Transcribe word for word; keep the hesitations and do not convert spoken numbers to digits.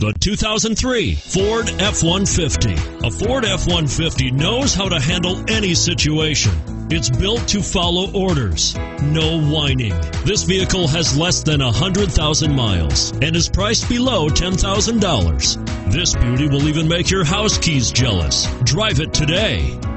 The two thousand three Ford F one fifty. A Ford F one fifty knows how to handle any situation. It's built to follow orders, no whining. This vehicle has less than one hundred thousand miles and is priced below ten thousand dollars. This beauty will even make your house keys jealous. Drive it today.